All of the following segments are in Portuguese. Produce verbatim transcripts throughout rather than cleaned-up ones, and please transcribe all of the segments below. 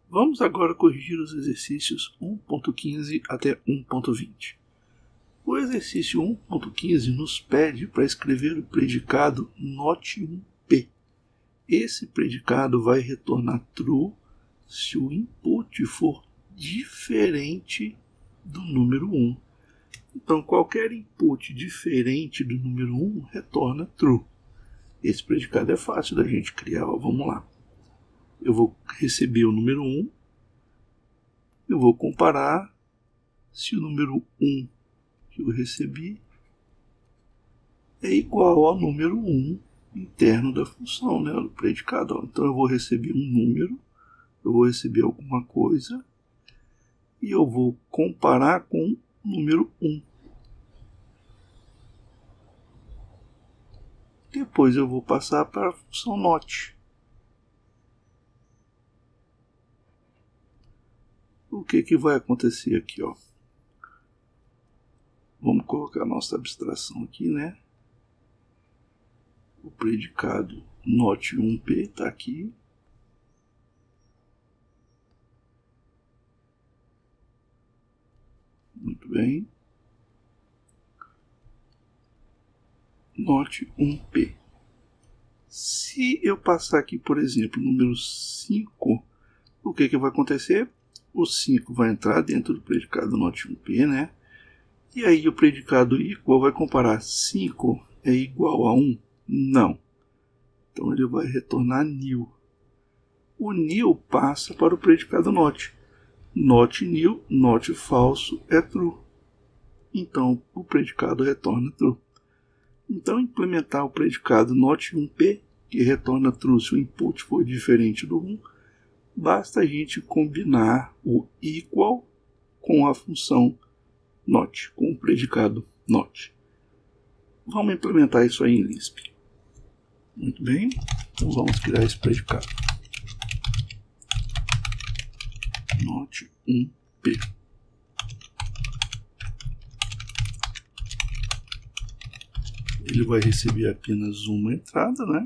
Vamos agora corrigir os exercícios um ponto quinze até um ponto vinte. O exercício um ponto quinze nos pede para escrever o predicado note um P. Esse predicado vai retornar true se o input for diferente do número um. Então, qualquer input diferente do número um retorna true. Esse predicado é fácil da gente criar. Ó, vamos lá. Eu vou receber o número um. Eu vou comparar se o número um que eu recebi é igual ao número um interno da função, né, do predicado. Ó. Então, eu vou receber um número, eu vou receber alguma coisa e eu vou comparar com o número um. Depois eu vou passar para a função not. O que, que vai acontecer aqui? Ó? Vamos colocar a nossa abstração aqui, né? O predicado note um P está aqui. Muito bem. Note um P. Se eu passar aqui, por exemplo, o número cinco, o que, que vai acontecer? O cinco vai entrar dentro do predicado note um P, né? E aí o predicado equal vai comparar cinco é igual a um? Não. Então ele vai retornar nil. O nil passa para o predicado not. Not nil, not falso é true. Então o predicado retorna true. Então implementar o predicado note um P, que retorna true se o input for diferente do um, basta a gente combinar o equal com a função not, com o predicado not. Vamos implementar isso aí em Lisp. Muito bem, então vamos criar esse predicado. note um P. Ele vai receber apenas uma entrada, né?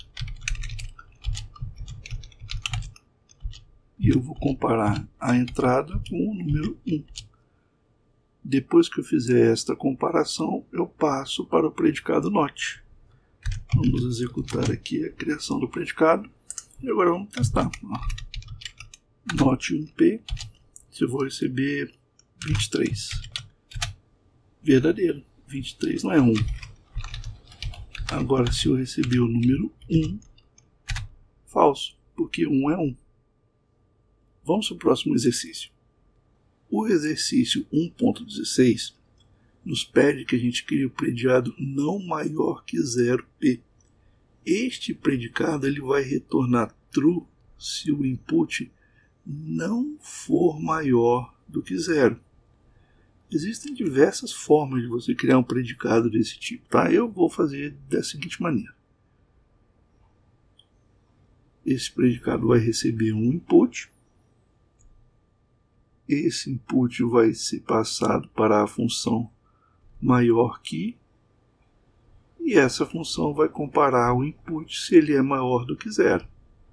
E eu vou comparar a entrada com o número um. Depois que eu fizer esta comparação, eu passo para o predicado not. Vamos executar aqui a criação do predicado. E agora vamos testar. note um P. Eu vou receber vinte e três. Verdadeiro. vinte e três não é um. Agora, se eu receber o número um, falso, porque um é um. Vamos para o próximo exercício. O exercício um ponto dezesseis nos pede que a gente crie o predicado não maior que zero P. Este predicado ele vai retornar true se o input não for maior do que zero. Existem diversas formas de você criar um predicado desse tipo, tá? Eu vou fazer da seguinte maneira. Esse predicado vai receber um input. Esse input vai ser passado para a função maior que, e essa função vai comparar o input se ele é maior do que zero.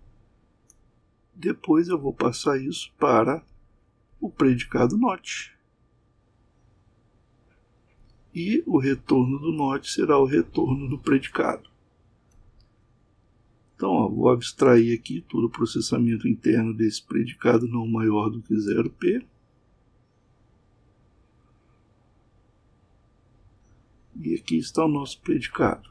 Depois eu vou passar isso para o predicado not. E o retorno do not será o retorno do predicado. Então, ó, vou abstrair aqui todo o processamento interno desse predicado não maior do que zero P. E aqui está o nosso predicado.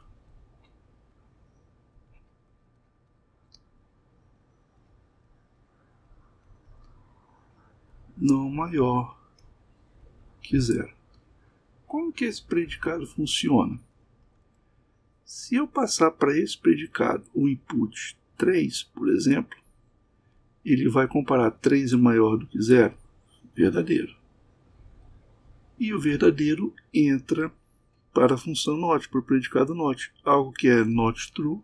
Não maior que zero. Como que esse predicado funciona? Se eu passar para esse predicado o input três, por exemplo, ele vai comparar três é maior do que zero? Verdadeiro. E o verdadeiro entra para a função not, para o predicado not. Algo que é not true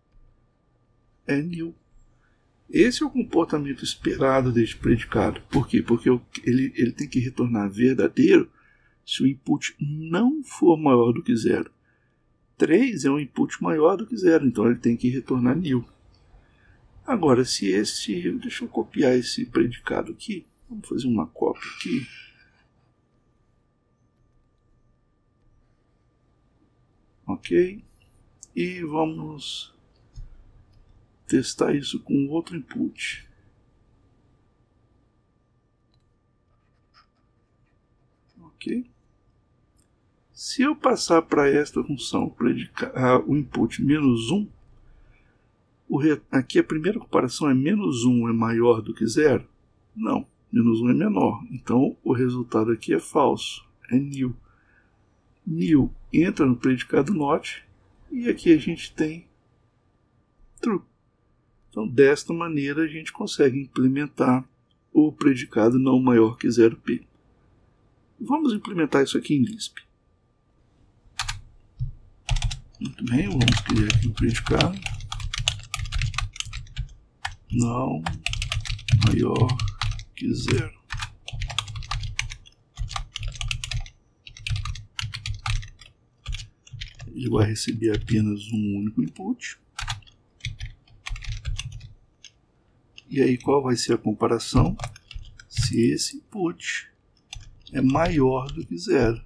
é nil. Esse é o comportamento esperado deste predicado. Por quê? Porque ele, ele tem que retornar verdadeiro se o input não for maior do que zero. três é um input maior do que zero, então ele tem que retornar nil. Agora, se esse... Deixa eu copiar esse predicado aqui. Vamos fazer uma cópia aqui. Ok. E vamos testar isso com outro input. Ok. Se eu passar para esta função predicar, uh, o input menos um, o re, aqui a primeira comparação é menos um é maior do que zero? Não, menos um é menor. Então o resultado aqui é falso, é nil. Nil entra no predicado not e aqui a gente tem true. Então desta maneira a gente consegue implementar o predicado não maior que zero p. Vamos implementar isso aqui em Lisp. Muito bem, vamos criar aqui o predicado não maior que zero. Ele vai receber apenas um único input. E aí qual vai ser a comparação? Se esse input é maior do que zero.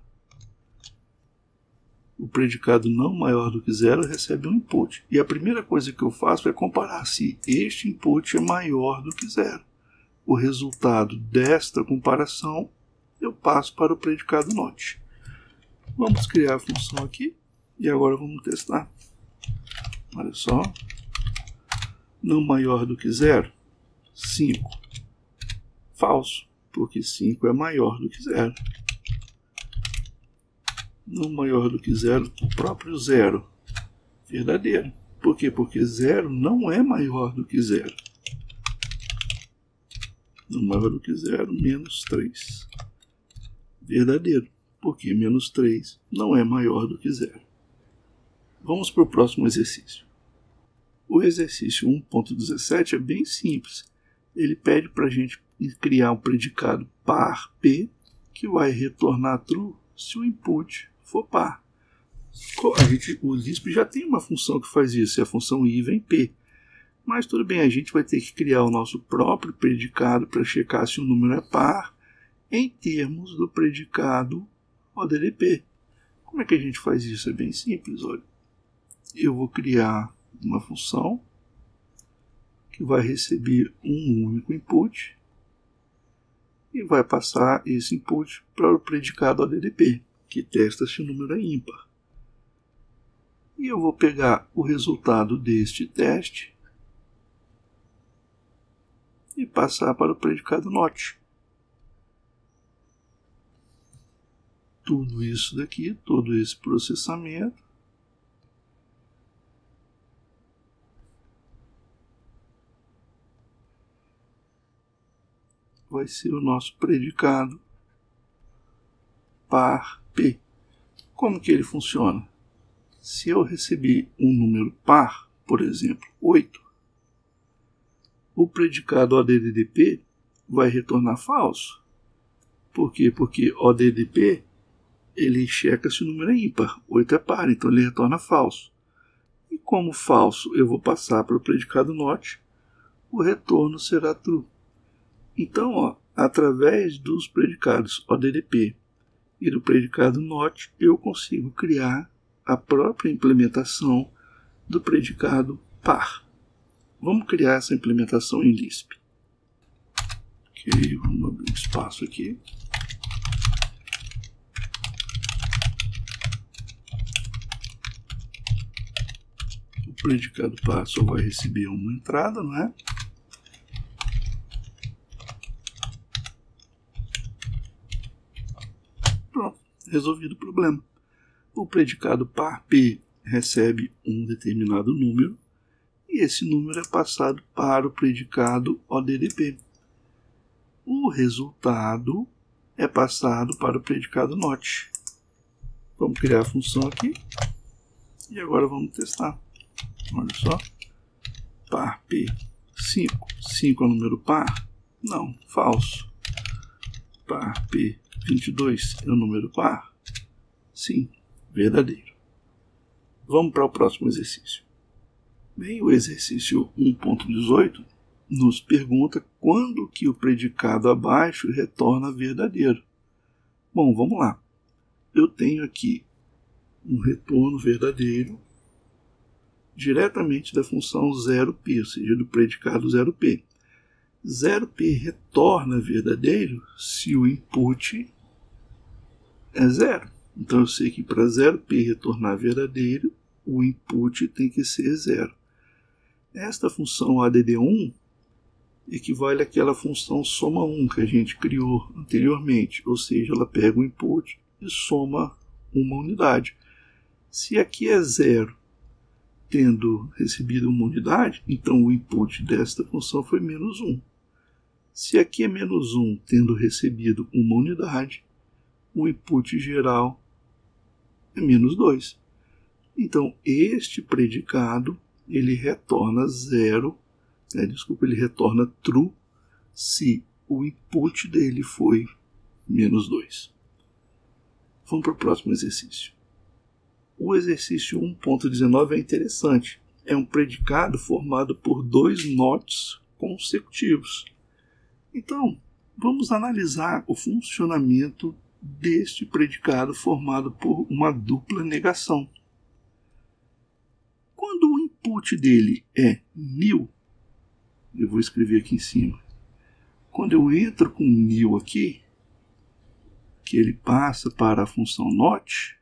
O predicado não maior do que zero recebe um input. E a primeira coisa que eu faço é comparar se este input é maior do que zero. O resultado desta comparação eu passo para o predicado not. Vamos criar a função aqui e agora vamos testar. Olha só. Não maior do que zero, cinco. Falso, porque cinco é maior do que zero. Não maior do que zero, o próprio zero. Verdadeiro. Por quê? Porque zero não é maior do que zero. Não maior do que zero, menos três. Verdadeiro. Porque menos três não é maior do que zero. Vamos para o próximo exercício. O exercício um ponto dezessete é bem simples. Ele pede para a gente criar um predicado par p que vai retornar true se o input for par. A gente, o Lisp já tem uma função que faz isso, é a função even p. Mas tudo bem, a gente vai ter que criar o nosso próprio predicado para checar se o número é par em termos do predicado O D D P. Como é que a gente faz isso? É bem simples, olha. Eu vou criar uma função que vai receber um único input e vai passar esse input para o predicado O D D P, que testa se o número é ímpar. E eu vou pegar o resultado deste teste e passar para o predicado not. Tudo isso daqui, todo esse processamento, vai ser o nosso predicado par p. Como que ele funciona? Se eu receber um número par, por exemplo, oito, o predicado O D D P vai retornar falso. Por quê? Porque O D D P ele checa se o número é ímpar. oito é par, então ele retorna falso. E como falso eu vou passar para o predicado not, o retorno será true. Então, ó, através dos predicados O D D P e do predicado not, eu consigo criar a própria implementação do predicado par. Vamos criar essa implementação em Lisp. Ok, vamos abrir um espaço aqui. O predicado par só vai receber uma entrada, não é? Pronto, resolvido o problema. O predicado par p recebe um determinado número e esse número é passado para o predicado O D D P. O resultado é passado para o predicado not. Vamos criar a função aqui e agora vamos testar. Olha só, par p cinco. cinco é um número par? Não, falso. Par p vinte e dois é um número par? Sim, verdadeiro. Vamos para o próximo exercício. Bem, o exercício um ponto dezoito nos pergunta quando que o predicado abaixo retorna verdadeiro. Bom, vamos lá. Eu tenho aqui um retorno verdadeiro diretamente da função zero p, ou seja, do predicado zero p. zero p retorna verdadeiro se o input é zero. Então eu sei que para zero p retornar verdadeiro, o input tem que ser zero. Esta função A D D um equivale àquela função soma um que a gente criou anteriormente, ou seja, ela pega o input e soma uma unidade. Se aqui é zero, tendo recebido uma unidade, então o input desta função foi menos um. Se aqui é menos um, tendo recebido uma unidade, o input geral é menos dois. Então, este predicado, ele retorna zero, né, desculpa, ele retorna true se o input dele foi menos dois. Vamos para o próximo exercício. O exercício um ponto dezenove é interessante. É um predicado formado por dois nots consecutivos. Então, vamos analisar o funcionamento deste predicado formado por uma dupla negação. Quando o input dele é nil, eu vou escrever aqui em cima. Quando eu entro com nil aqui, que ele passa para a função not,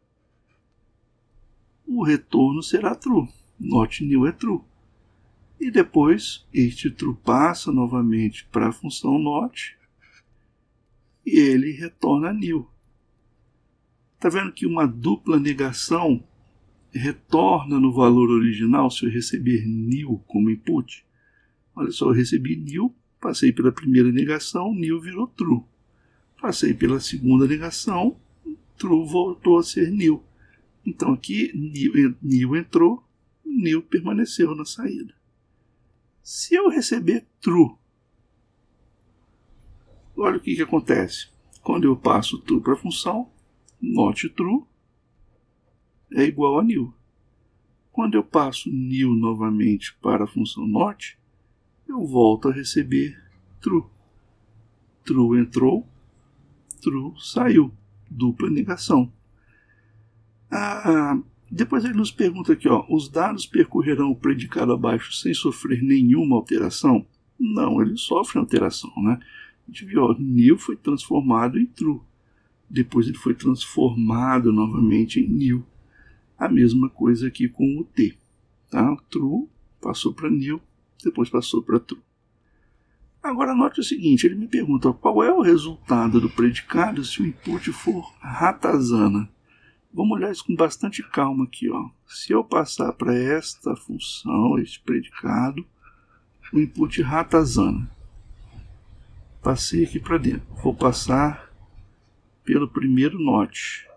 o retorno será true. Not nil é true. E depois, este true passa novamente para a função not e ele retorna nil. Está vendo que uma dupla negação retorna no valor original se eu receber nil como input? Olha só, eu recebi nil, passei pela primeira negação, nil virou true. Passei pela segunda negação, true voltou a ser nil. Então aqui nil, nil entrou, nil permaneceu na saída. Se eu receber true, olha o que, que acontece. Quando eu passo true para a função, not true é igual a nil. Quando eu passo nil novamente para a função not, eu volto a receber true. True entrou, true saiu. Dupla negação. Ah, depois ele nos pergunta aqui, ó, os dados percorrerão o predicado abaixo sem sofrer nenhuma alteração? Não, ele sofre alteração, né? A gente viu, ó, nil foi transformado em true. Depois ele foi transformado novamente em nil. A mesma coisa aqui com o t. Tá? True passou para nil, depois passou para true. Agora note o seguinte, ele me pergunta, ó, qual é o resultado do predicado se o input for ratazana? Vamos olhar isso com bastante calma aqui, ó. Se eu passar para esta função, este predicado, o input ratazana. Passei aqui para dentro. Vou passar pelo primeiro not.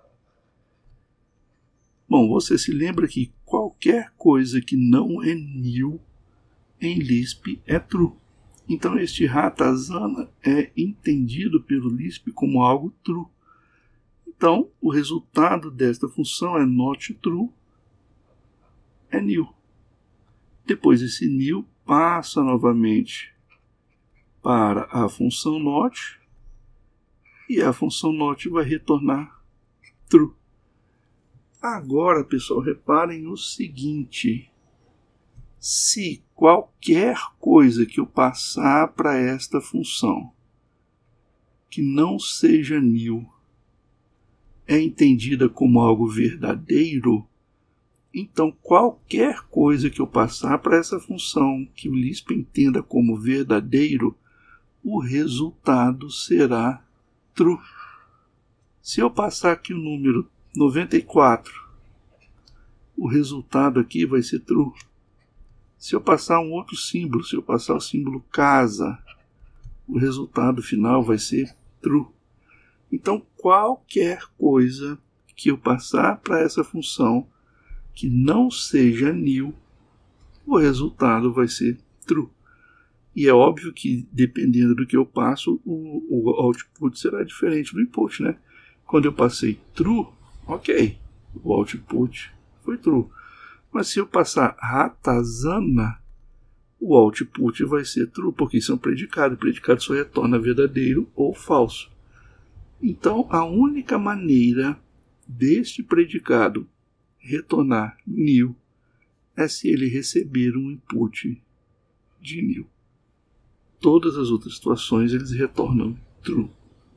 Bom, você se lembra que qualquer coisa que não é nil em Lisp é true. Então este ratazana é entendido pelo Lisp como algo true. Então, o resultado desta função é not true, é nil. Depois esse nil passa novamente para a função not, e a função not vai retornar true. Agora, pessoal, reparem o seguinte. Se qualquer coisa que eu passar para esta função que não seja nil é entendida como algo verdadeiro, então qualquer coisa que eu passar para essa função que o Lisp entenda como verdadeiro, o resultado será true. Se eu passar aqui o número noventa e quatro, o resultado aqui vai ser true. Se eu passar um outro símbolo, se eu passar o símbolo casa, o resultado final vai ser true. Então, qualquer coisa que eu passar para essa função que não seja nil, o resultado vai ser true. E é óbvio que, dependendo do que eu passo, o, o output será diferente do input, né? Quando eu passei true, ok, o output foi true. Mas se eu passar ratazana, o output vai ser true, porque isso é um predicado. O predicado só retorna verdadeiro ou falso. Então, a única maneira deste predicado retornar nil é se ele receber um input de nil. Todas as outras situações eles retornam true.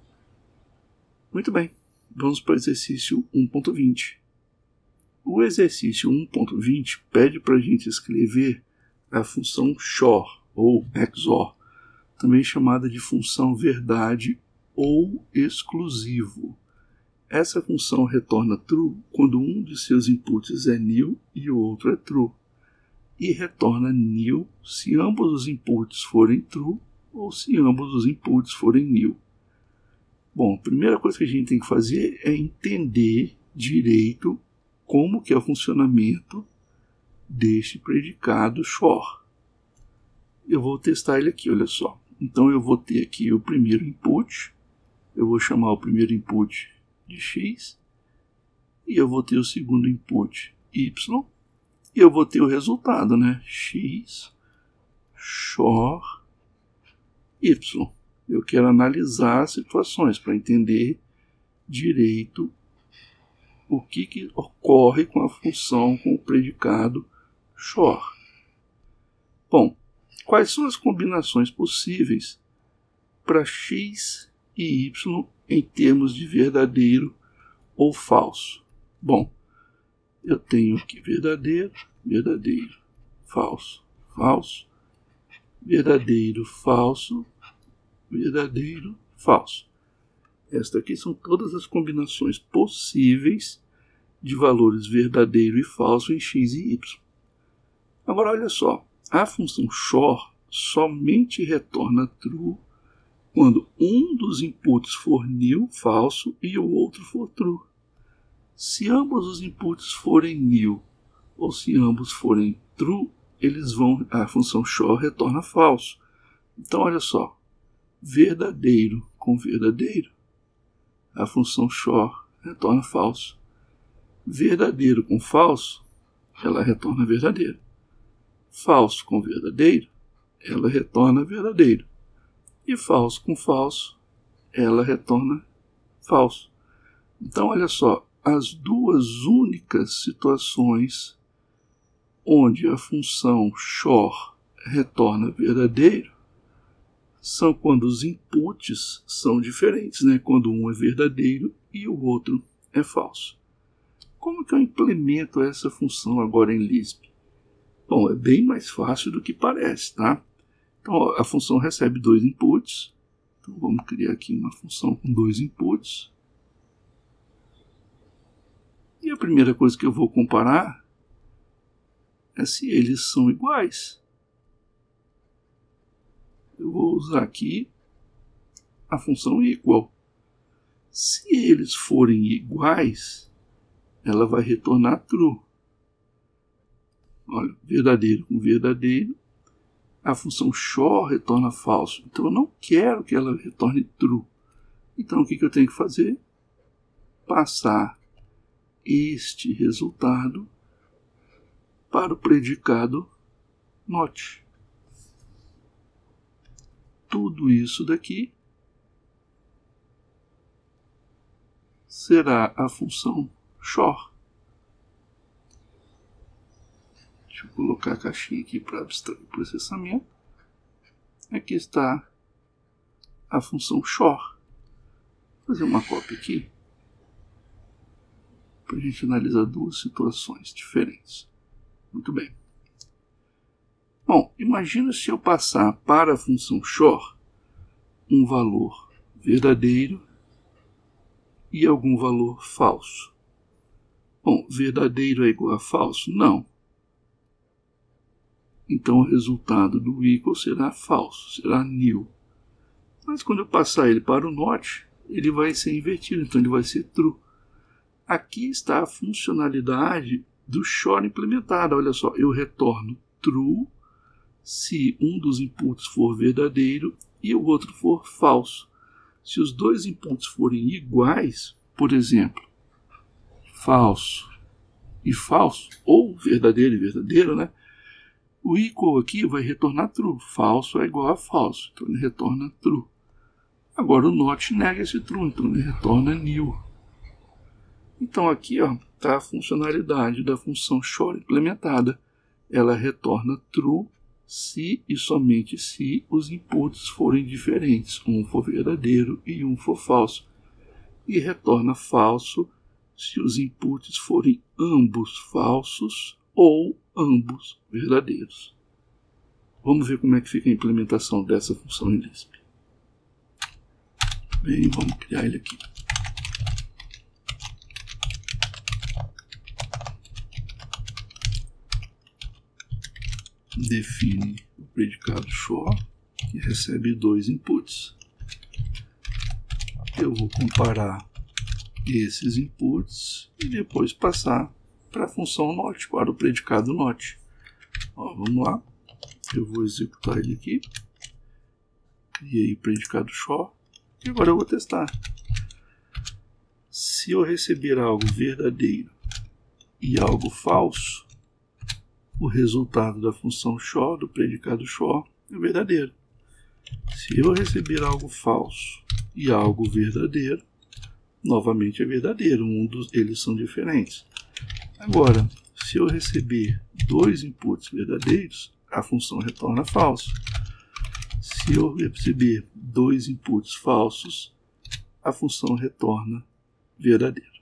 Muito bem, vamos para o exercício um ponto vinte. O exercício um ponto vinte pede para a gente escrever a função xor ou xor, também chamada de função verdade ou exclusivo. Essa função retorna true quando um de seus inputs é nil e o outro é true, e retorna nil se ambos os inputs forem true ou se ambos os inputs forem nil. Bom, a primeira coisa que a gente tem que fazer é entender direito como que é o funcionamento deste predicado xor. Eu vou testar ele aqui, olha só. Então eu vou ter aqui o primeiro input, eu vou chamar o primeiro input de x, e eu vou ter o segundo input y, e eu vou ter o resultado, né? X, xor, y. Eu quero analisar as situações para entender direito o que, que ocorre com a função, com o predicado xor. Bom, quais são as combinações possíveis para x e y em termos de verdadeiro ou falso? Bom, eu tenho aqui verdadeiro, verdadeiro, falso, falso, verdadeiro, falso, verdadeiro, falso. Estas aqui são todas as combinações possíveis de valores verdadeiro e falso em x e y. Agora olha só, a função xor somente retorna true quando um dos inputs for nil, falso, e o outro for true. Se ambos os inputs forem nil ou se ambos forem true, eles vão, a função xor retorna falso. Então olha só, verdadeiro com verdadeiro, a função xor retorna falso. Verdadeiro com falso, ela retorna verdadeiro. Falso com verdadeiro, ela retorna verdadeiro. E falso com falso, ela retorna falso. Então, olha só, as duas únicas situações onde a função xor retorna verdadeiro são quando os inputs são diferentes, né? Quando um é verdadeiro e o outro é falso. Como que eu implemento essa função agora em Lisp? Bom, é bem mais fácil do que parece, tá? Então, a função recebe dois inputs. Então, vamos criar aqui uma função com dois inputs. E a primeira coisa que eu vou comparar é se eles são iguais. Eu vou usar aqui a função equal. Se eles forem iguais, ela vai retornar true. Olha, verdadeiro com verdadeiro. A função xor retorna falso. Então eu não quero que ela retorne true. Então o que, que eu tenho que fazer? Passar este resultado para o predicado not. Tudo isso daqui será a função xor. Deixa eu colocar a caixinha aqui para abstrair o processamento. Aqui está a função xor. Vou fazer uma cópia aqui para a gente analisar duas situações diferentes. Muito bem. Bom, imagina se eu passar para a função xor um valor verdadeiro e algum valor falso. Bom, verdadeiro é igual a falso? Não. Então o resultado do equal será falso, será nil. Mas quando eu passar ele para o not, ele vai ser invertido, então ele vai ser true. Aqui está a funcionalidade do xor implementada. Olha só, eu retorno true se um dos inputs for verdadeiro e o outro for falso. Se os dois inputs forem iguais, por exemplo, falso e falso, ou verdadeiro e verdadeiro, né? O equal aqui vai retornar true. Falso é igual a falso, então ele retorna true. Agora o not nega esse true, então ele retorna nil. Então aqui está a funcionalidade da função short implementada. Ela retorna true se e somente se os inputs forem diferentes, um for verdadeiro e um for falso. E retorna falso se os inputs forem ambos falsos ou ambos verdadeiros. Vamos ver como é que fica a implementação dessa função em Lisp. Bem, vamos criar ele aqui. Define o predicado show e recebe dois inputs. Eu vou comparar esses inputs e depois passar para a função not, para o predicado not. Ó, vamos lá, eu vou executar ele aqui. Criei o predicado show e agora eu vou testar. Se eu receber algo verdadeiro e algo falso, o resultado da função show, do predicado show, é verdadeiro. Se eu receber algo falso e algo verdadeiro, novamente é verdadeiro, um dos eles são diferentes. Agora, se eu receber dois inputs verdadeiros, a função retorna falso. Se eu receber dois inputs falsos, a função retorna verdadeiro.